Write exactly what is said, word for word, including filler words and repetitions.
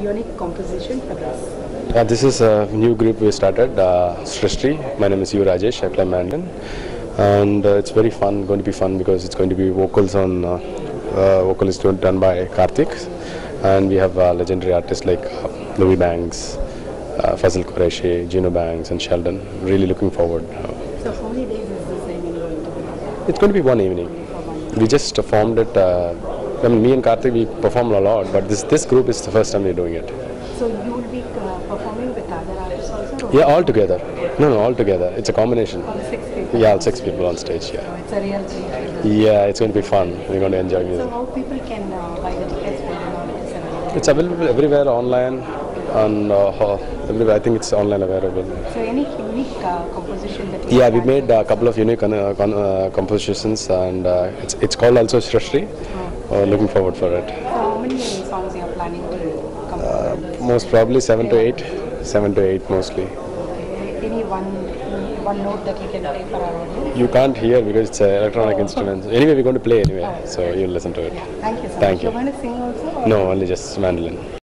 unique composition for this? Uh, this is a new group we started, uh, Srishti. My name is U. Rajesh. I play mandolin, and uh, it's very fun. Going to be fun because it's going to be vocals on uh, uh, vocal is done by Karthik, and we have uh, legendary artists like uh, Louis Banks, uh, Fazil Qureshi, Gino Banks, and Sheldon. Really looking forward. So how many days is this evening going to be? It's going to be one evening. We just uh, formed it. Uh, I mean, me and Karthik, we perform a lot, but this this group is the first time we're doing it. So you will be uh, performing with other artists also? Or Yeah, all together. No, no, all together. It's a combination. all six people? Yeah, six people on stage. Yeah. So it's a real treat. Yeah, it's going to be fun. We're going to enjoy So music. how people can uh, buy the tickets for the audience and everything? It's available everywhere online, and uh, everywhere. I think it's online available. So any unique uh, composition that you Yeah, have we done? made a couple of unique uh, con- uh, compositions, and uh, it's it's called also Srishti. Uh, looking forward for it. So how many songs you are planning to compose? Most probably seven to eight, seven to eight mostly. Any one one note that you can play for our audience? You can't hear because it's uh, electronic instruments. Anyway, we're going to play anyway, so you'll listen to it. Thank you so Thank much. you. You're going to sing also? Or? No, only just mandolin.